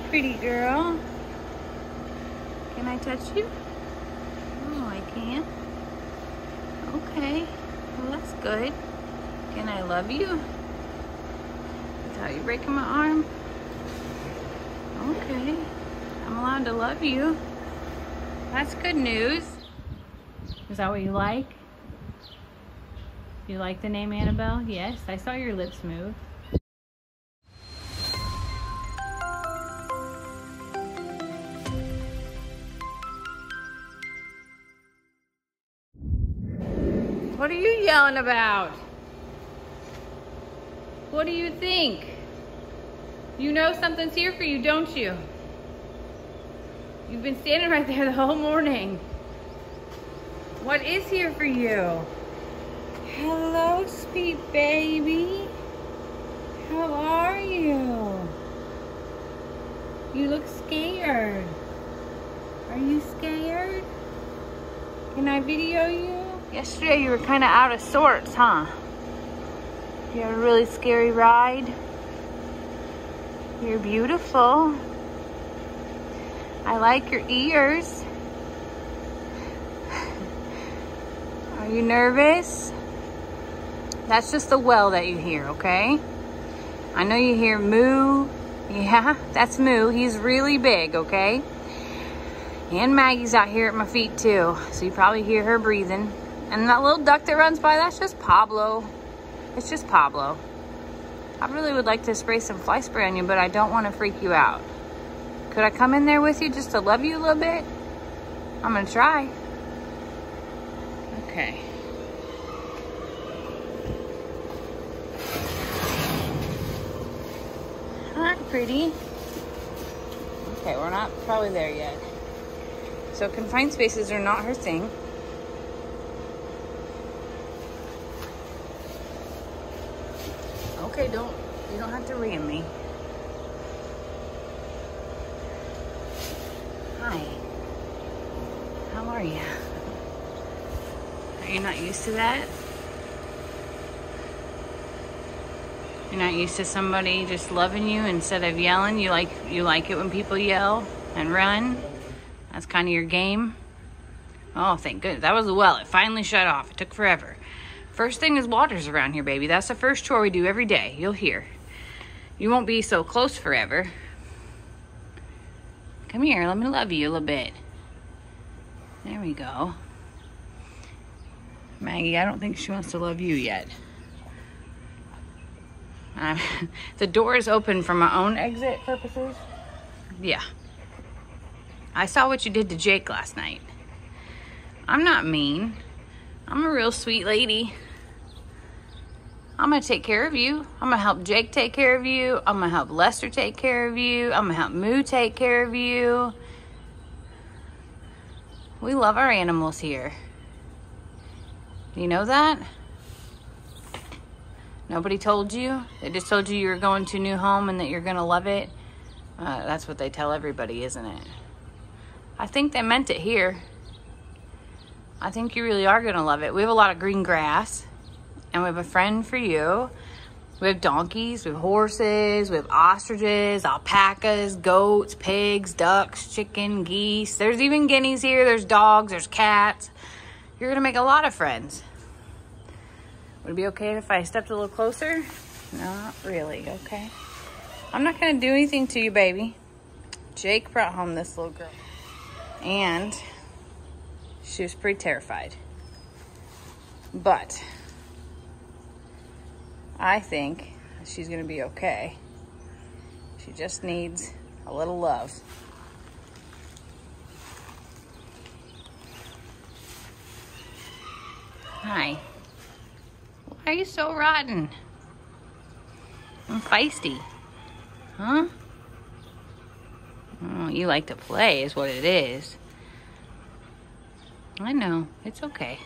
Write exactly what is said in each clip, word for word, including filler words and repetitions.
pretty girl. Can I touch you? Oh, I can't. Okay, well that's good. Can I love you? Without you breaking my arm? Okay, I'm allowed to love you. That's good news. Is that what you like? You like the name Annabelle? Yes, I saw your lips move. What are you yelling about? What do you think? You know something's here for you, don't you? You've been standing right there the whole morning. What is here for you? Hello, sweet baby. How are you? You look scared. Are you scared? Can I video you? Yesterday you were kind of out of sorts, huh? You had a really scary ride. You're beautiful. I like your ears. Are you nervous? That's just the well that you hear, okay? I know you hear moo. Yeah, that's Moo. He's really big, okay? And Maggie's out here at my feet too, so you probably hear her breathing. And that little duck that runs by, that's just Pablo. It's just Pablo. I really would like to spray some fly spray on you, but I don't want to freak you out. Could I come in there with you just to love you a little bit? I'm gonna try. Okay. Hi, pretty. Okay, we're not probably there yet. So confined spaces are not her thing. Okay, don't, you don't have to ram me. Hi. How are you? Are you not used to that? You're not used to somebody just loving you instead of yelling? You like, you like it when people yell and run? That's kind of your game? Oh, thank goodness. That was a well. It finally shut off. It took forever. First thing is water's around here, baby. That's the first chore we do every day. You'll hear. You won't be so close forever. Come here, let me love you a little bit. There we go. Maggie, I don't think she wants to love you yet. Um, the door is open for my own exit purposes. Yeah. I saw what you did to Jake last night. I'm not mean. I'm a real sweet lady. I'm gonna take care of you. I'm gonna help Jake take care of you. I'm gonna help Lester take care of you. I'm gonna help Moo take care of you. We love our animals here. You know that? Nobody told you? They just told you you were going to a new home and that you're gonna love it? Uh, that's what they tell everybody, isn't it? I think they meant it here. I think you really are gonna love it. We have a lot of green grass, and we have a friend for you. We have donkeys, we have horses, we have ostriches, alpacas, goats, pigs, ducks, chicken, geese. There's even guineas here, there's dogs, there's cats. You're gonna make a lot of friends. Would it be okay if I stepped a little closer? Not really, okay. I'm not gonna do anything to you, baby. Jake brought home this little girl, and she was pretty terrified. But I think she's gonna be okay. She just needs a little love. Hi. Why are you so rotten? I'm feisty. Huh? Oh, you like to play is what it is. I know. It's okay.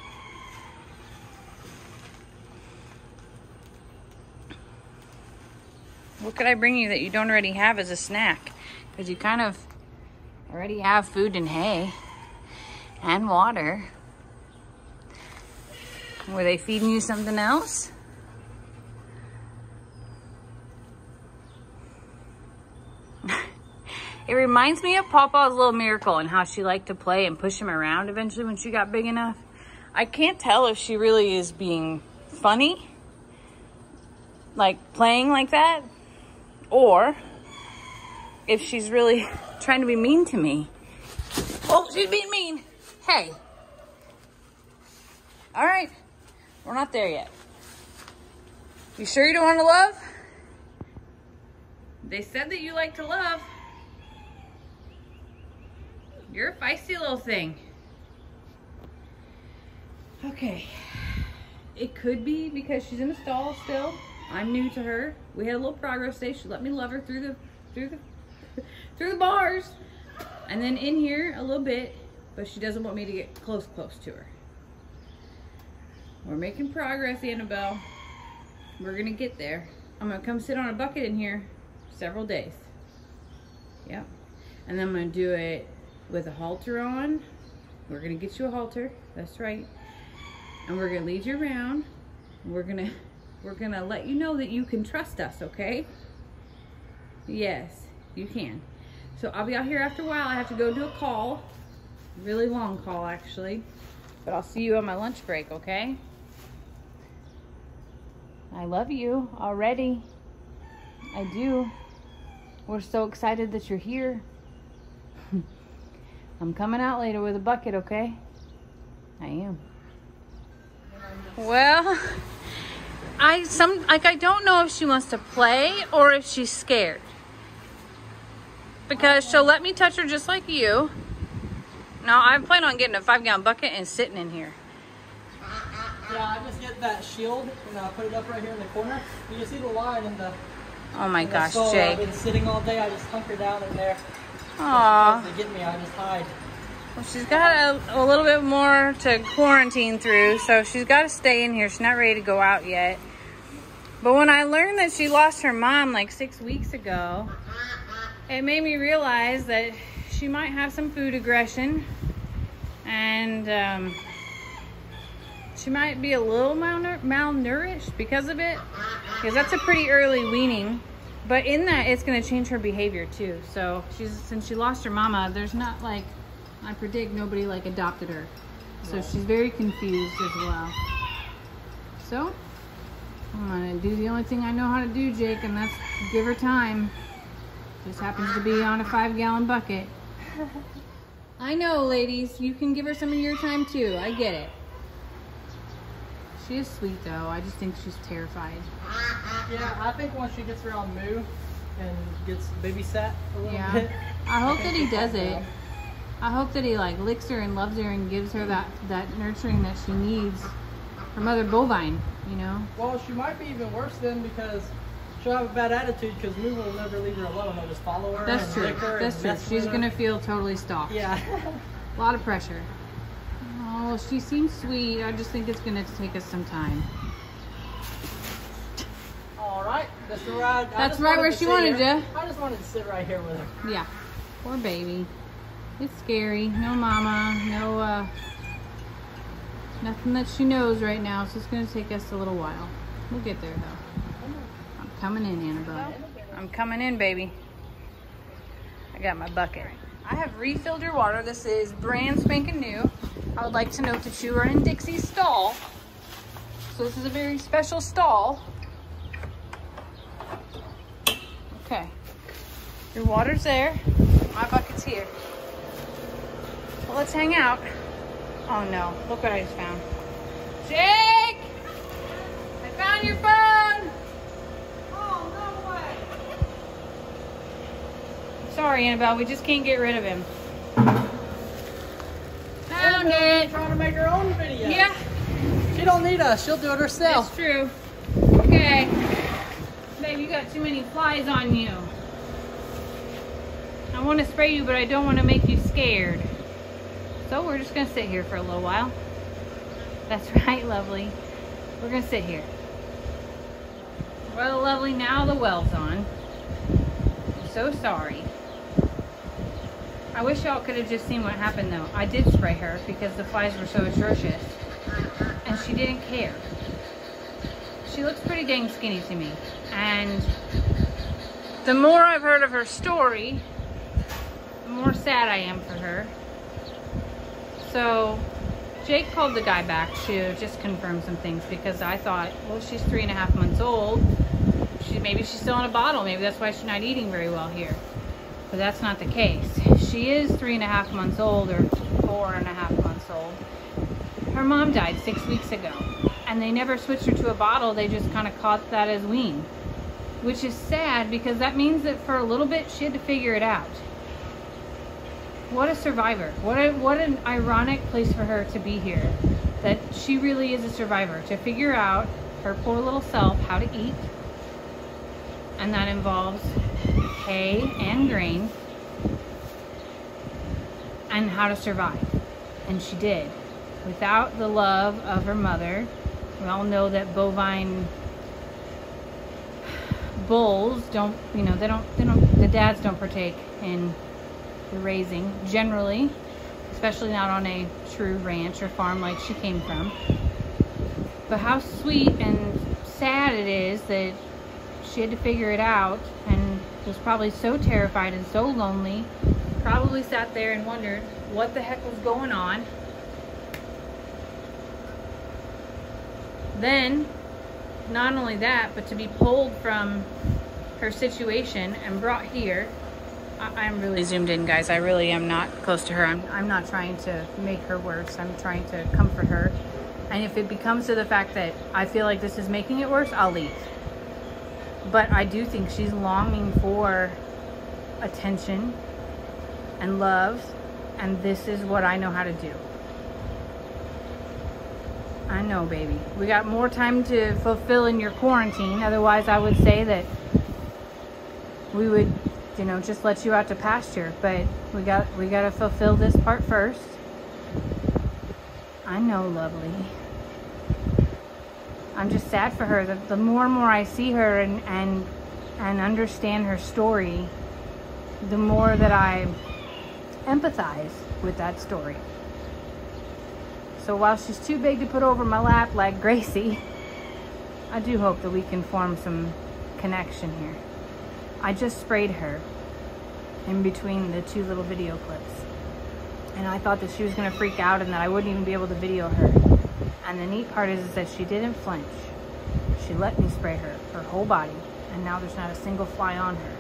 What could I bring you that you don't already have as a snack? Because you kind of already have food and hay and water. Were they feeding you something else? It reminds me of Pawpaw's Little Miracle and how she liked to play and push him around eventually when she got big enough. I can't tell if she really is being funny, like playing like that, or if she's really trying to be mean to me. Oh, she's being mean. Hey. All right. We're not there yet. You sure you don't want to love? They said that you like to love. You're a feisty little thing. Okay. It could be because she's in the stall still. I'm new to her. We had a little progress day. She let me love her through the through the through the bars. And then in here a little bit, but she doesn't want me to get close close to her. We're making progress, Annabelle. We're gonna get there. I'm gonna come sit on a bucket in here several days. Yep. And then I'm gonna do it with a halter on. We're gonna get you a halter. That's right. And we're gonna lead you around. We're gonna we're gonna let you know that you can trust us, okay? Yes, you can. So I'll be out here after a while. I have to go do a call. Really long call, actually. But I'll see you on my lunch break, okay? I love you already. I do. We're so excited that you're here. I'm coming out later with a bucket, okay? I am. Well, I some like I don't know if she wants to play or if she's scared. Because she'll let me touch her just like you. No, I plan on getting a five gallon bucket and sitting in here. Yeah, I just get that shield and I put it up right here in the corner. You can see the line in the. Oh my in gosh, the Jake. I've been sitting all day. I just hunker down in there. Aww. If they get me, I just hide. Well, she's got a, a little bit more to quarantine through, so she's got to stay in here. She's not ready to go out yet. But when I learned that she lost her mom like six weeks ago, it made me realize that she might have some food aggression, and um, she might be a little malnour malnourished because of it, because that's a pretty early weaning. But in that, it's going to change her behavior too. So she's since she lost her mama, there's not like, I predict nobody like adopted her. So yeah. She's very confused as well. So I'm going to do the only thing I know how to do, Jake, and that's give her time. Just happens to be on a five gallon bucket. I know, ladies, you can give her some of your time too. I get it. She is sweet though. I just think she's terrified. Yeah, I think once she gets around Moo and gets babysat a little yeah. bit. I hope that he does it. I hope that he like licks her and loves her and gives her that, that nurturing that she needs. Her mother bovine, you know? Well, she might be even worse then because she'll have a bad attitude because Moo will never leave her alone. He'll just follow her. That's and true. lick her That's and true. mess She's with gonna her. feel totally stalked. Yeah. A lot of pressure. Oh, she seems sweet. I just think it's gonna take us some time. All right, that's right. That's right where she wanted here. you. I just wanted to sit right here with her. Yeah. Poor baby. It's scary. No mama. No, uh, nothing that she knows right now. So it's gonna take us a little while. We'll get there though. I'm coming in, Annabelle. I'm coming in, baby. I got my bucket. I have refilled your water. This is brand spanking new. I would like to note that you are in Dixie's stall. So this is a very special stall. Okay. Your water's there. My bucket's here. Well, let's hang out. Oh no, look what I just found. Jake! I found your phone! Oh, no way! Sorry, Annabelle, we just can't get rid of him. Found Annabelle it! trying to make her own video. Yeah. She don't need us. She'll do it herself. It's true. Okay. Babe, you got too many flies on you. I want to spray you, but I don't want to make you scared. So we're just going to sit here for a little while. That's right, lovely. We're going to sit here. Well, lovely, now the well's on. I'm so sorry. I wish y'all could have just seen what happened though. I did spray her because the flies were so atrocious. And she didn't care. She looks pretty dang skinny to me. And the more I've heard of her story, the more sad I am for her. So Jake called the guy back to just confirm some things, because I thought, well, she's three and a half months old. She, maybe she's still in a bottle. Maybe that's why she's not eating very well here. But that's not the case. She is three and a half months old, or four and a half months old. Her mom died six weeks ago, and they never switched her to a bottle. They just kind of caught that as wean, which is sad, because that means that for a little bit she had to figure it out. What a survivor. What a, what an ironic place for her to be here, that she really is a survivor, to figure out her poor little self how to eat, and that involves hay and grain, and how to survive. And she did. Without the love of her mother. We all know that bovine bulls don't, you know, they don't, they don't, the dads don't partake in the raising generally, especially not on a true ranch or farm like she came from. But how sweet and sad it is that she had to figure it out, and was probably so terrified and so lonely, probably sat there and wondered what the heck was going on. Then, not only that, but to be pulled from her situation and brought here. I I'm really zoomed in, guys. I really am not close to her. I'm, I'm not trying to make her worse. I'm trying to comfort her. And if it becomes to the fact that I feel like this is making it worse, I'll leave. But I do think she's longing for attention and love, and this is what I know how to do. I know, baby. We got more time to fulfill in your quarantine. Otherwise, I would say that we would, you know, just let you out to pasture. But we got we got to fulfill this part first. I know, lovely. I'm just sad for her. The, the more and more I see her and, and, and understand her story, the more that I empathize with that story. So while she's too big to put over my lap like Gracie, I do hope that we can form some connection here. I just sprayed her in between the two little video clips, and I thought that she was going to freak out and that I wouldn't even be able to video her. And the neat part is, is that she didn't flinch. She let me spray her, her whole body, and now there's not a single fly on her.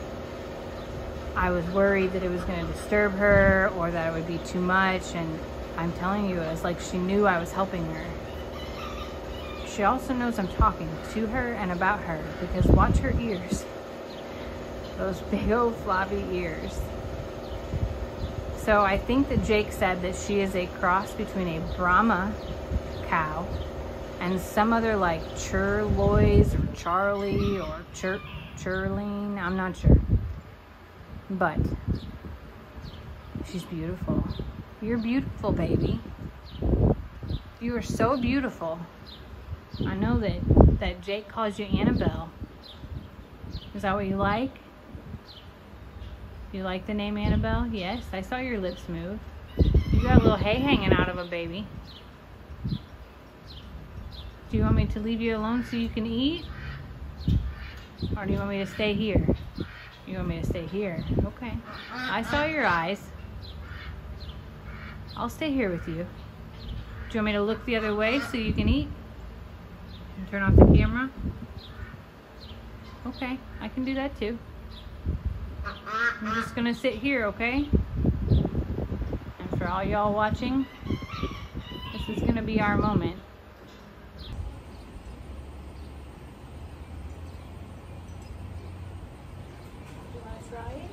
I was worried that it was going to disturb her or that it would be too much, and I'm telling you, it's like she knew I was helping her. She also knows I'm talking to her and about her, because watch her ears. Those big old floppy ears. So I think that Jake said that she is a cross between a Brahma cow and some other like Churlois or Charlie or Chur Churline. I'm not sure. But she's beautiful. You're beautiful, baby. You are so beautiful. I know that, that Jake calls you Annabelle. Is that what you like? You like the name Annabelle? Yes, I saw your lips move. You got a little hay hanging out of a baby. Do you want me to leave you alone so you can eat? Or do you want me to stay here? You want me to stay here? Okay. I saw your eyes. I'll stay here with you. Do you want me to look the other way so you can eat? And turn off the camera? Okay, I can do that too. I'm just gonna sit here, okay? And for all y'all watching, this is gonna be our moment. You wanna try it?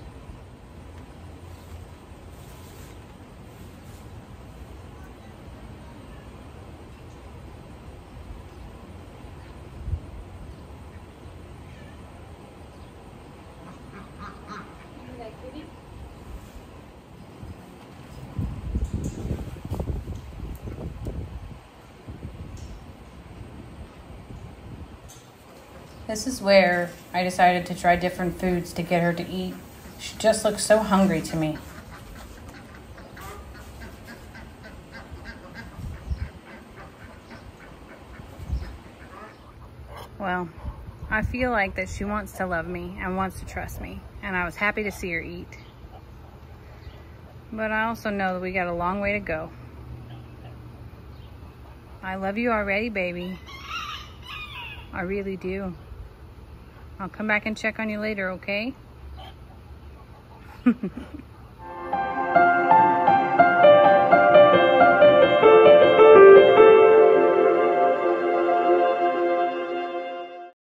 This is where I decided to try different foods to get her to eat. She just looks so hungry to me. Well, I feel like that she wants to love me and wants to trust me, and I was happy to see her eat. But I also know that we got a long way to go. I love you already, baby. I really do. I'll come back and check on you later, okay?